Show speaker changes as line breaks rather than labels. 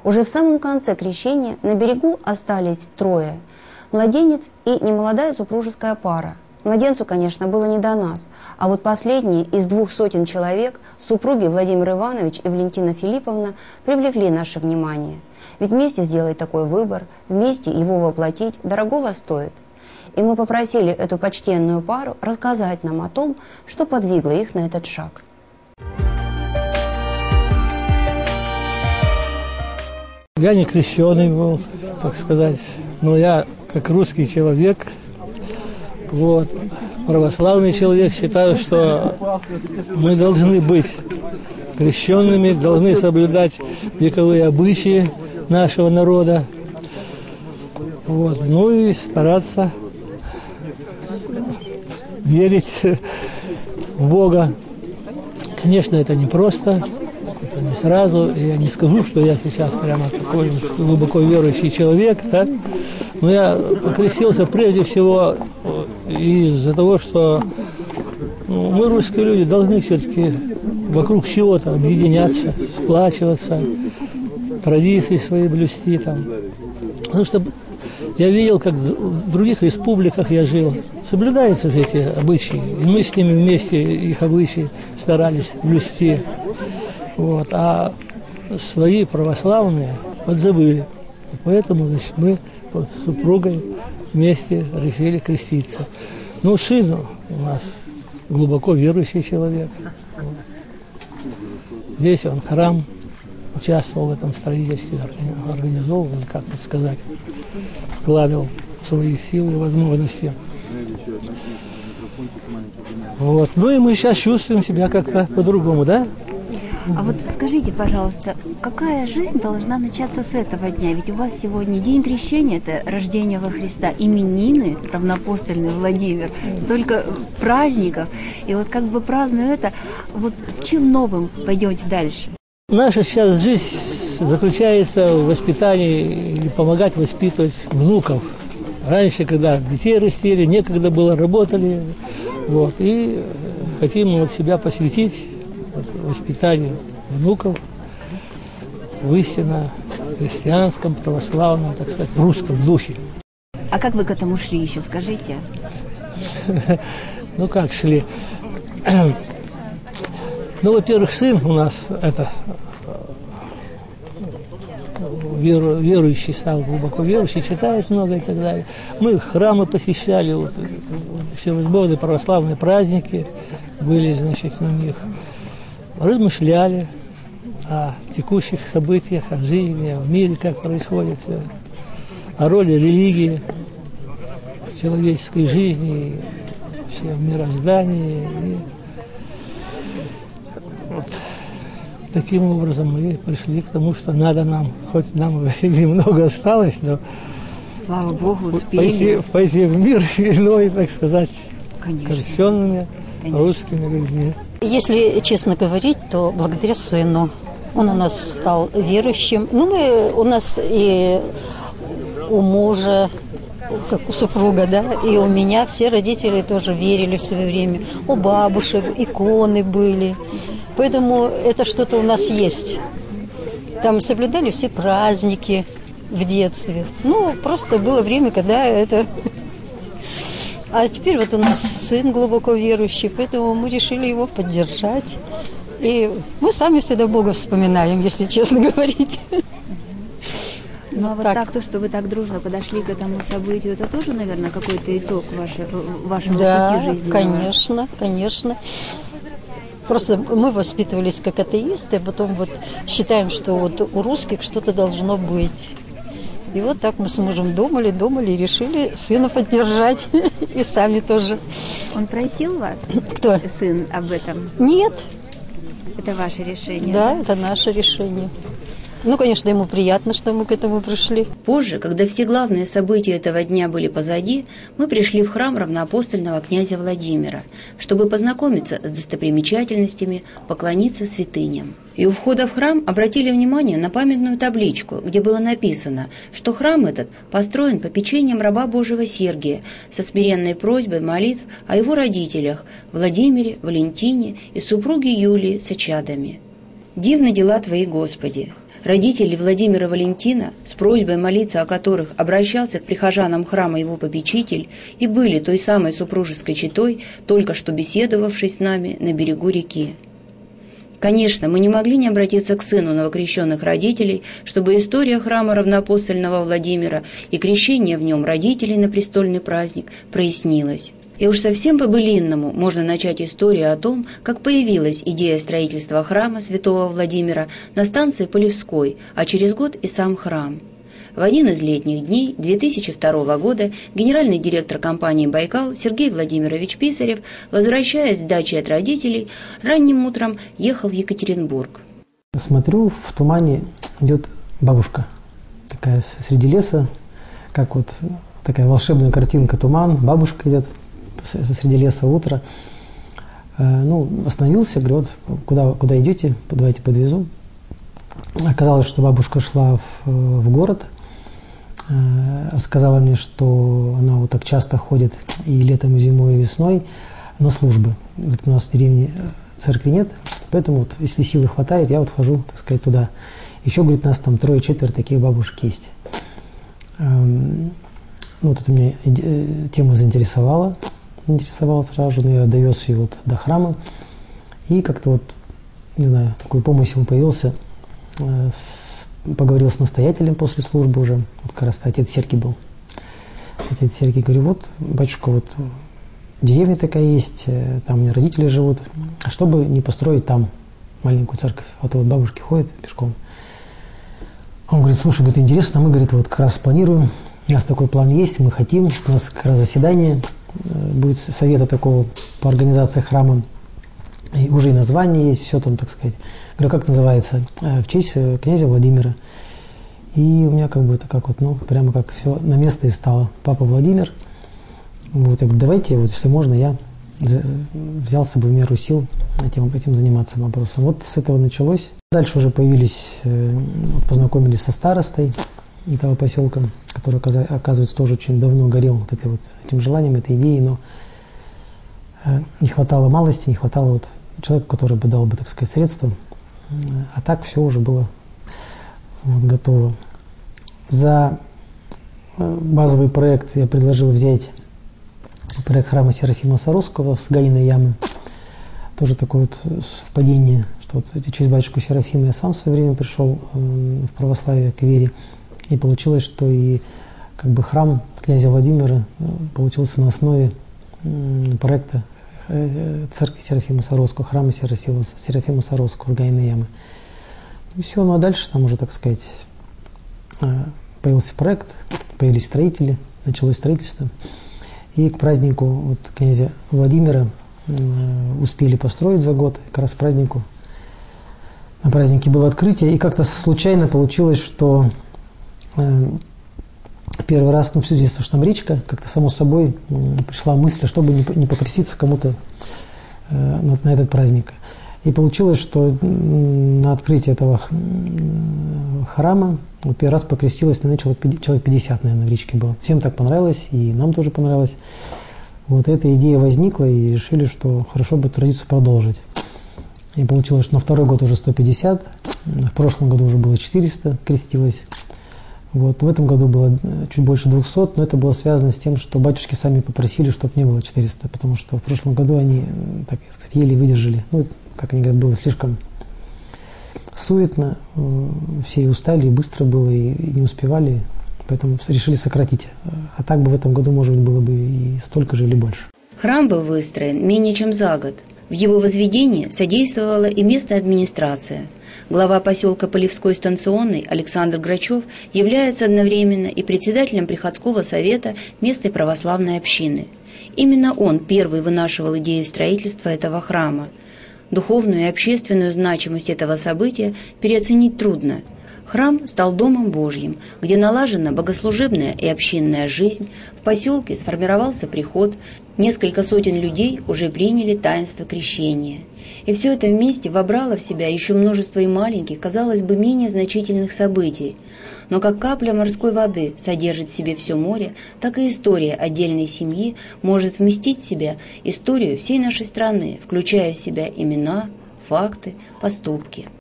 Уже в самом конце крещения на берегу остались трое – младенец и немолодая супружеская пара. Младенцу, конечно, было не до нас, а вот последние из 200 человек, супруги Владимир Иванович и Валентина Филипповна, привлекли наше внимание. Ведь вместе сделать такой выбор, вместе его воплотить дорогого стоит. И мы попросили эту почтенную пару рассказать нам о том, что подвигло их на этот шаг.
Я не крещеный был, так сказать, но я, как русский человек, православный человек, считаю, что мы должны быть крещенными, должны соблюдать вековые обычаи нашего народа, ну и стараться верить в Бога. Конечно, это непросто, это не сразу. Я не скажу, что я сейчас прямо такой глубоко верующий человек, да? Но я покрестился прежде всего из-за того, что мы, русские люди, должны все-таки вокруг чего-то объединяться, сплачиваться, традиции свои блюсти там. Потому что я видел, как в других республиках я жил, соблюдаются же эти обычаи, и мы с ними вместе их обычаи старались блюсти. А свои православные подзабыли. И поэтому, значит, мы с супругой вместе решили креститься. Сын у нас глубоко верующий человек. Здесь он храм, участвовал в этом строительстве, организовывал, как бы сказать, вкладывал свои силы и возможности. И мы сейчас чувствуем себя как-то по-другому, да?
А вот скажите, пожалуйста, какая жизнь должна начаться с этого дня? Ведь у вас сегодня день крещения, это рождение во Христа, именины, равноапостольный Владимир, столько праздников. И празднуя это, с чем новым пойдете дальше?
Наша сейчас жизнь заключается в воспитании или помогать воспитывать внуков. Раньше, когда детей растили, некогда было, работали. И хотим себя посвятить воспитанию внуков в истинно христианском, православном, так сказать, в русском духе.
А как вы к этому шли еще, скажите?
Как шли? Во-первых, сын у нас верующий стал, глубоко верующий, читает много и так далее. Мы храмы посещали, всевозможные православные праздники были, значит, на них. Размышляли о текущих событиях, о жизни, в мире, как происходит все, о роли религии в человеческой жизни, в мироздании. И таким образом мы пришли к тому, что надо нам, хоть нам немного осталось, но
слава Богу, успели
пойти в мир иной, так сказать, крещенными русскими людьми.
Если честно говорить, то благодаря сыну. Он у нас стал верующим. У нас и у мужа, как у супруга, да, и у меня все родители тоже верили в свое время. У бабушек иконы были. Поэтому это что-то у нас есть. Там соблюдали все праздники в детстве. Просто было время, когда это... А теперь у нас сын глубоко верующий, поэтому мы решили его поддержать. И мы сами всегда Бога вспоминаем, если честно говорить.
Так, то, что вы так дружно подошли к этому событию, это тоже, наверное, какой-то итог вашего пути жизни?
Да, конечно. Просто мы воспитывались как атеисты, а потом считаем, что у русских что-то должно быть. И так мы с мужем думали и решили сына поддержать. И сами тоже.
Он просил вас?
Кто?
Сын об этом?
Нет.
Это ваше решение?
Да, это наше решение. Конечно, ему приятно, что мы к этому пришли.
Позже, когда все главные события этого дня были позади, мы пришли в храм равноапостольного князя Владимира, чтобы познакомиться с достопримечательностями, поклониться святыням. И у входа в храм обратили внимание на памятную табличку, где было написано, что храм этот построен попечением раба Божьего Сергия со смиренной просьбой молитв о его родителях Владимире, Валентине и супруге Юлии с чадами. «Дивны дела Твои, Господи! Родители Владимира Валентина, с просьбой молиться о которых обращался к прихожанам храма его попечитель, и были той самой супружеской четой, только что беседовавшей с нами на берегу реки. Конечно, мы не могли не обратиться к сыну новокрещенных родителей, чтобы история храма равноапостольного Владимира и крещение в нем родителей на престольный праздник прояснилась. И уж совсем по-былинному можно начать историю о том, как появилась идея строительства храма святого Владимира на станции Полевской, а через год и сам храм. В один из летних дней 2002 года генеральный директор компании «Байкал» Сергей Владимирович Писарев, возвращаясь с дачи от родителей, ранним утром ехал в Екатеринбург.
Смотрю, в тумане идет бабушка, такая среди леса, как вот такая волшебная картинка, туман, бабушка идет среди леса, утро. Остановился, говорю, вот куда идете, давайте подвезу. Оказалось, что бабушка шла в город, рассказала мне, что она вот так часто ходит и летом, и зимой, и весной на службы. Говорит, у нас в деревне церкви нет, поэтому вот, если силы хватает, я вот хожу, так сказать, туда. Еще, говорит, нас там 3-4 таких бабушек есть. Вот это меня тема заинтересовала сразу же, но я довез ее вот до храма. И как-то вот, не знаю, такой помысел появился, поговорил с настоятелем после службы уже, вот как раз отец Сергий был. Отец Сергий, говорю, вот, батюшка, вот деревня такая есть, там у меня родители живут, а чтобы не построить там маленькую церковь, а то вот бабушки ходят пешком. Он говорит, слушай, говорит, интересно, мы, говорит, вот как раз планируем, у нас такой план есть, мы хотим, у нас как раз заседание будет совета такого по организации храма, и уже и название есть, все там, так сказать. Говорю, как называется? В честь князя Владимира. И у меня как бы это как вот, прямо как все на место и стало. Папа Владимир. Вот, я говорю, давайте, вот если можно, я взялся бы в меру сил этим заниматься вопросом. Вот с этого началось. Дальше уже познакомились со старостой этого поселка, который, оказывается, тоже очень давно горел этим желанием, этой идеей, но не хватало малости, не хватало вот человека, который бы дал бы, так сказать, средства. А так все уже было вот готово. За базовый проект я предложил взять проект храма Серафима Саровского с Гаиной ямы. Тоже такое вот совпадение, что вот через батюшку Серафима я сам в свое время пришел в православие к вере. И получилось, что и как бы храм князя Владимира получился на основе проекта церкви Серафима Саровского, храма Серафима Саровского с Гаиной ямы. И все, ну а дальше там уже, так сказать, появился проект, появились строители, началось строительство. И к празднику вот князя Владимира успели построить за год, как раз к празднику. На празднике было открытие, и как-то случайно получилось, что первый раз, в связи с тем, что там речка, как-то само собой пришла мысль, чтобы не покреститься кому-то на этот праздник. И получилось, что на открытии этого храма первый раз покрестилось, наверное, человек 50, наверное, в речке было. Всем так понравилось, и нам тоже понравилось. Вот эта идея возникла, и решили, что хорошо бы традицию продолжить. И получилось, что на второй год уже 150, в прошлом году уже было 400 крестилось. Вот, в этом году было чуть больше 200, но это было связано с тем, что батюшки сами попросили, чтобы не было 400, потому что в прошлом году они, так сказать, еле выдержали. Ну, как они говорят, было слишком суетно, все и устали, и быстро было, и не успевали, поэтому решили сократить. А так бы в этом году, может быть, было бы и столько же или больше.
Храм был выстроен менее чем за год. В его возведении содействовала и местная администрация. Глава поселка Полевской станционный Александр Грачев является одновременно и председателем приходского совета местной православной общины. Именно он первый вынашивал идею строительства этого храма. Духовную и общественную значимость этого события переоценить трудно. Храм стал Домом Божьим, где налажена богослужебная и общинная жизнь, в поселке сформировался приход, несколько сотен людей уже приняли таинство крещения. И все это вместе вобрало в себя еще множество и маленьких, казалось бы, менее значительных событий. Но как капля морской воды содержит в себе все море, так и история отдельной семьи может вместить в себя историю всей нашей страны, включая в себя имена, факты, поступки.